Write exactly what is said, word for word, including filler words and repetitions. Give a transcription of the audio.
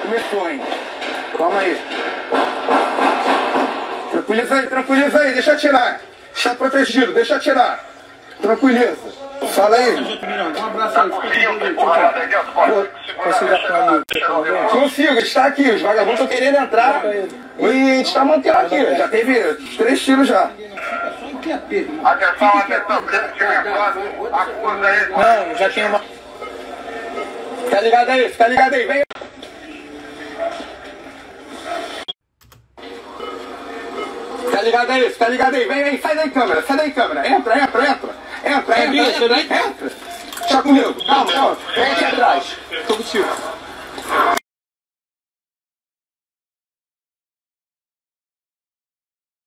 Começou, hein? Calma aí. Tranquiliza aí, tranquiliza aí, deixa eu atirar. Está protegido, deixa eu atirar. Tranquiliza. Fala aí. Um abraço aí, Consigo, está aqui. Os vagabundos estão querendo entrar. E a gente está mantendo aqui. Já teve três tiros já. Atenção, atenção, acusa aí. Não, já tinha uma. Fica ligado aí, fica ligado aí, vem. Fica ligado aí, fica ligado aí, vem, vem, sai daí câmera, sai daí câmera, entra, entra, entra, entra, entra, entra, entra, entra. Tá comigo, calma, calma, vem aqui atrás, tô contigo.